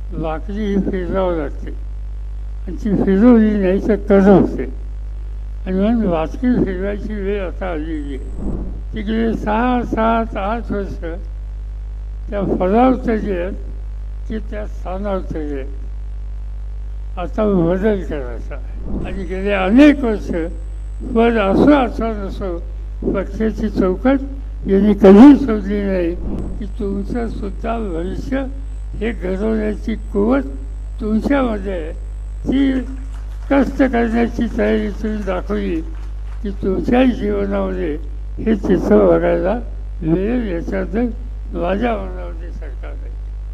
भाकरी ही फिरवावं लागते आणि ती फिरवली नाही तर कजवते. आणि म्हणून भाकरी फिरवायची वेळ आता आलेली आहे. तिकडे 6, 7, 8 वर्ष त्या फळावर तरी आहेत की त्या स्थानावर तरी आहेत. आता बदल करायचा आहे. आणि गेले अनेक वर्ष पद असो अथवा नसो पक्षाची चौकट यांनी कधी शोधली नाही की तुमचं सुद्धा भविष्य हे घडवण्याची कुवत तुमच्यामध्ये आहे. ती कष्ट करण्याची तयारी तुम्ही दाखवली की तुमच्याही जीवनामध्ये हे चित्र बघायला मिळेल. याच्याबद्दल माझ्या मनामध्ये सरकार नाही.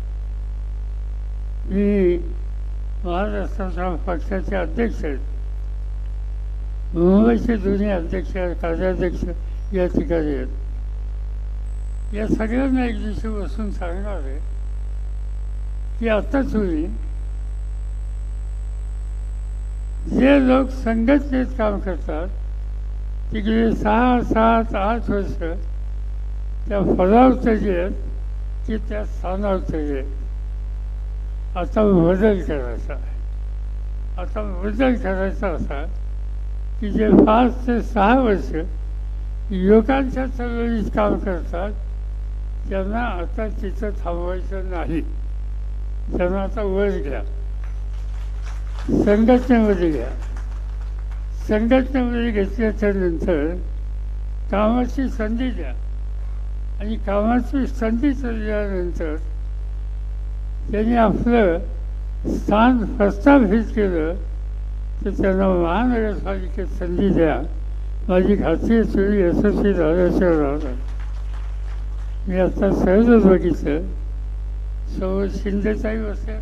मी महाराष्ट्राच्या पक्षाचे अध्यक्ष आहेत. मुंबईचे दोन्ही अध्यक्ष कार्याध्यक्ष या ठिकाणी आहेत. या सगळ्यांना एक दिवशी बसून सांगणार आहे की आता तुम्ही जे लोक संघटनेत काम करतात तिकडे 6, 7, 8 वर्ष त्या फळावर तरी आहेत की त्या स्थानावर तरी आहेत. आता बदल करायचा आहे. आता बदल करायचा असा की जे 5 ते 6 वर्ष युवकांच्या चळवळीत काम करतात त्यांना आता तिथं थांबवायचं नाही. त्यांना आता वर घ्या, संघटनेमध्ये घ्या. संघटनेमध्ये घेतल्याच्या नंतर कामाची संधी द्या आणि कामाची संधी दिल्यानंतर त्यांनी आपलं स्थान प्रस्थापित केलं तर त्यांना महानगरपालिकेत संधी द्या. माझी खात्री तुम्ही यशस्वी झाल्याशिवाय राहणार. मी आता सहजच बघितलं समोर शिंदेताई बसल्यात,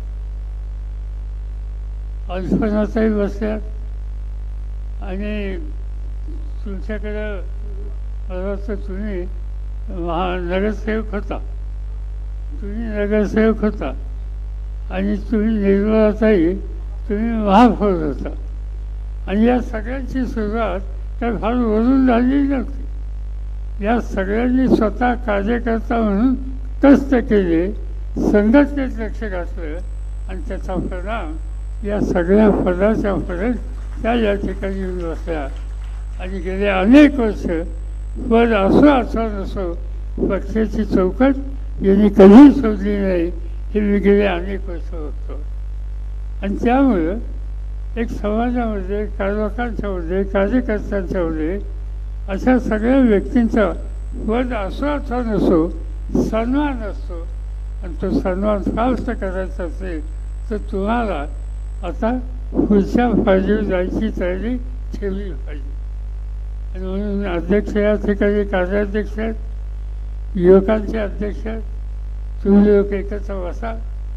अल्पनाताई बसल्यात आणि तुमच्याकडं मला वाटतं तुम्ही नगरसेवक होता. तुम्ही नगरसेवक होता आणि तुम्ही निर्मलाताई तुम्ही महापौर होता. आणि या सगळ्यांची सुरुवात काय फार वरून झालेली नव्हती. या सगळ्यांनी स्वतः कार्यकर्ता म्हणून कष्ट केले, संघटनेत लक्ष घातलं आणि त्याचा परिणाम या सगळ्या पदाच्या पर्यंत त्या या ठिकाणी येऊन बसल्या. आणि गेले अनेक वर्ष पद असो अथवा नसो पक्षाची चौकट यांनी कधी शोधली नाही. हे मी गेले अनेक वर्ष होतो. आणि त्यामुळं एक समाजामध्ये लोकांच्यामध्ये कार्यकर्त्यांच्यामध्ये अशा सगळ्या व्यक्तींचा पद असो अथवा नसो सन्मान असतो. आणि तो सन्मान प्राप्त करायचा असेल तर तुम्हाला आता पुढच्या पायरीवर जायची तयारी ठेवली पाहिजे. आणि म्हणून अध्यक्ष या ठिकाणी कार्याध्यक्ष आहेत, युवकांचे अध्यक्ष आहेत. तुम्ही लोक एकत्र बसा.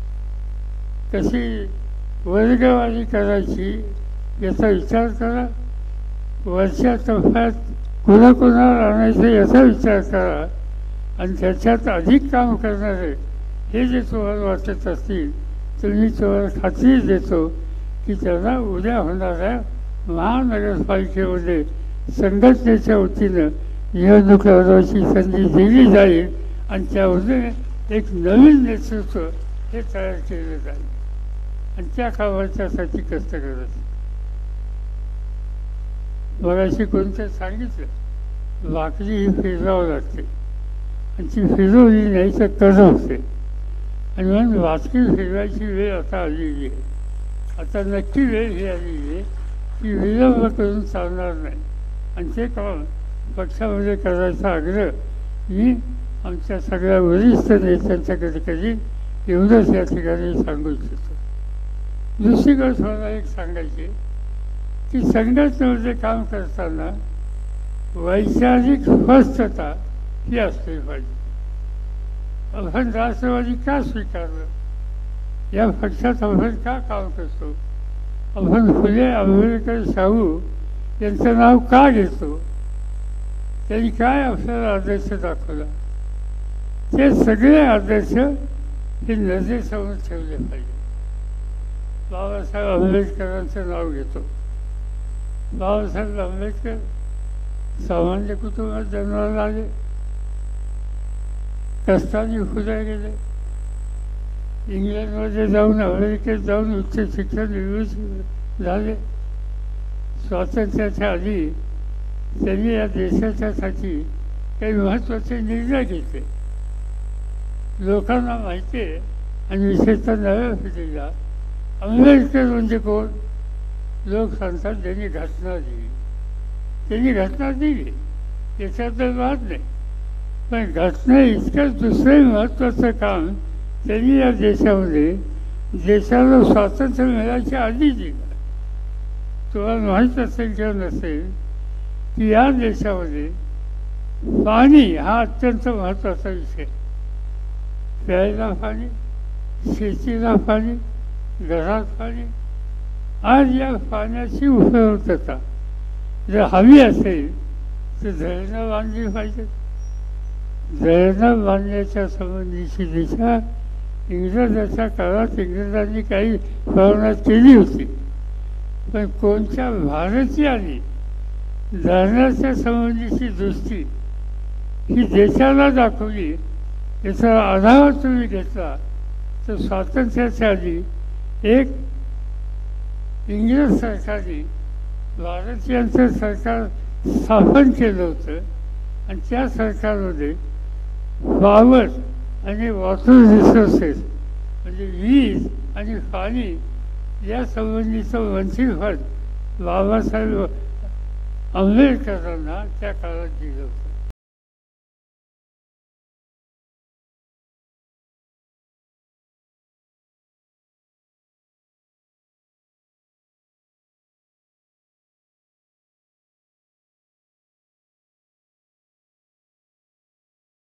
कशी वर्गवारी करायची याचा विचार करा. वरच्या टप्प्यात कुणाकुणाला आणायचं याचा विचार करा. आणि त्याच्यात अधिक काम करणारे हे जे तुम्हाला वाटत असतील तर मी तुम्हाला खात्री देतो की त्यांना उद्या होणाऱ्या महानगरपालिकेमध्ये संघटनेच्या वतीनं निवडणूक लढवायची संधी दिली जाईल. आणि त्यामध्ये एक नवीन नेतृत्व हे तयार केलं जाईल. आणि त्या कामाच्यासाठी कष्ट करायचं. मगाशी कोणतं सांगितलं भाकरी ही फिरवावं लागते आणि ती फिरवली नाही तर कजवते. आणि म्हणून भाकरी फिरवायची वेळ आता आलेली आहे. आता नक्की वेळ ही आलेली आहे की विलंब करून चालणार नाही. आणि ते काम पक्षामध्ये करायचा आग्रह मी आमच्या सगळ्या वरिष्ठ नेत्यांच्याकडे करीन. एवढंच या ठिकाणी सांगू इच्छितो. दुसरी गोष्ट मला एक सांगायची की संघटनेमध्ये काम करताना वैचारिक स्पष्टता ही असली पाहिजे. आपण राष्ट्रवादी का स्वीकारलं, या पक्षात आपण का काम करतो, आपण फुले आंबेडकर शाहू यांचं नाव का घेतो, त्यांनी काय आपल्याला आदर्श दाखवला, ते सगळे आदर्श हे नजरेसमोर ठेवले पाहिजे. बाबासाहेब आंबेडकरांचं नाव घेतो. बाबासाहेब आंबेडकर सामान्य कुटुंबात जन्माला आले, कष्टाने फुले गेले, इंग्लंडमध्ये जाऊन अमेरिकेत जाऊन उच्च शिक्षण झाले. स्वातंत्र्याच्या आधी त्यांनी या देशाच्यासाठी काही महत्त्वाचे निर्णय घेतले. लोकांना माहिती आहे आणि विशेषतः नव्या पिढीला आंबेडकर म्हणजे कोण? लोक सांगतात त्यांनी घटना दिली. त्यांनी घटना दिली याच्यात वाद नाही, पण घटना इतकंच दुसरंही महत्त्वाचं काम त्यांनी या देशामध्ये देशाला स्वातंत्र्य मिळायच्या आधी दिलं. तुम्हाला माहीत असेल किंवा नसेल की या देशामध्ये पाणी हा अत्यंत महत्त्वाचा विषय. प्यायला पाणी, शेतीला पाणी, घरात पाणी. आज या पाण्याची उपयुक्तता जर हवी असेल तर धरणं बांधली पाहिजेत. धरणं बांधण्याच्या संबंधीची दिशा इंग्रजाच्या काळात इंग्रजांनी काही प्रमाणात केली होती, पण कोणत्या भारतीयांनी धरणाच्या संबंधीची दृष्टी ही देशाला दाखवली याचा आढावा तुम्ही घेतला तर स्वातंत्र्याच्या आधी एक इंग्रज सरकारने भारतीयांचं सरकार स्थापन केलं होतं आणि त्या सरकारमध्ये पॉवर आणि वॉटर रिसोर्सेस म्हणजे वीज आणि पाणी या संबंधीचं मंत्रिपद बाबासाहेब आंबेडकरांना त्या काळात दिलं होतं.